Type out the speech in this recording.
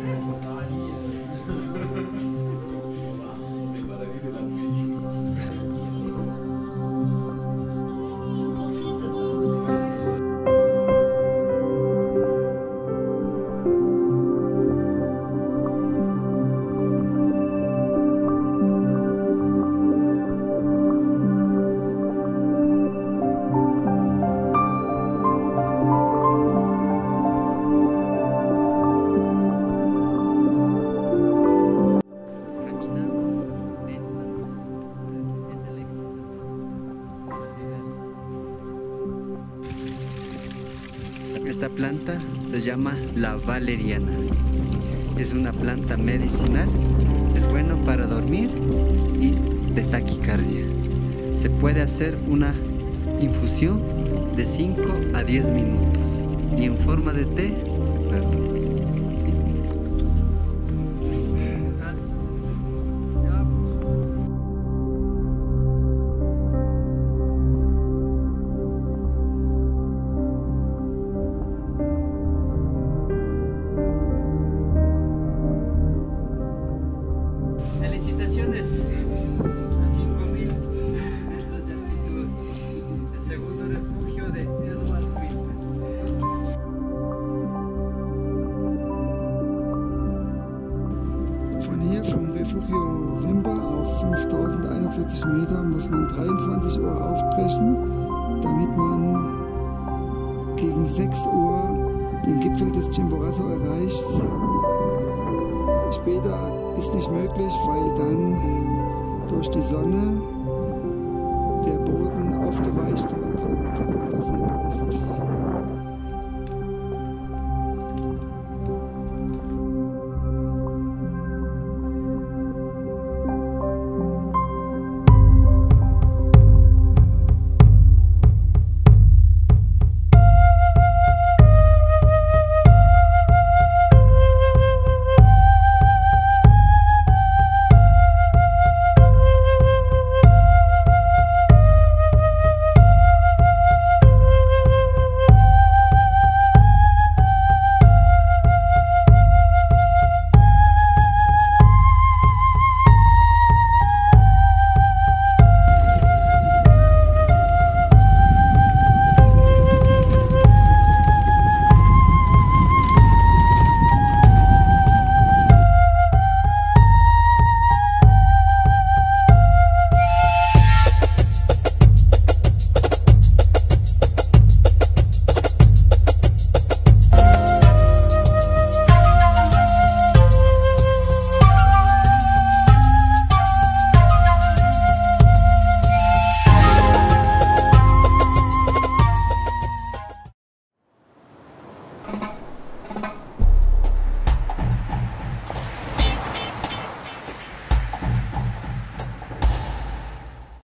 Esta planta se llama la valeriana. Es una planta medicinal, es bueno para dormir y de taquicardia. Se puede hacer una infusión de 5 a 10 minutos y en forma de té se puede tomar. Felicitaciones a 5000 metros de altitud, el segundo refugio de Edward Whitman. Von hier vom Refugio Wimper auf 5041 Meter muss man 23 Uhr aufbrechen, damit man gegen 6 Uhr den Gipfel des Chimborazo erreicht. Später ist nicht möglich, weil dann durch die Sonne der Boden aufgeweicht wird und unpassierbar ist.